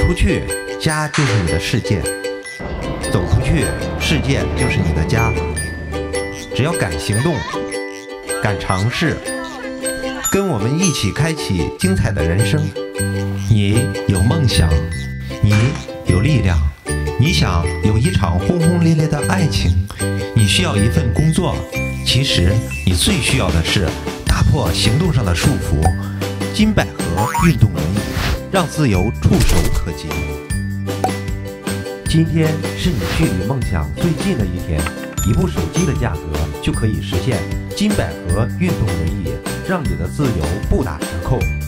出去，家就是你的世界；走出去，世界就是你的家。只要敢行动，敢尝试，跟我们一起开启精彩的人生。你有梦想，你有力量，你想有一场轰轰烈烈的爱情，你需要一份工作。其实你最需要的是打破行动上的束缚。金百合运动轮椅，让自由触手可及。今天是你距离梦想最近的一天，一部手机的价格就可以实现金百合运动轮椅，让你的自由不打折扣。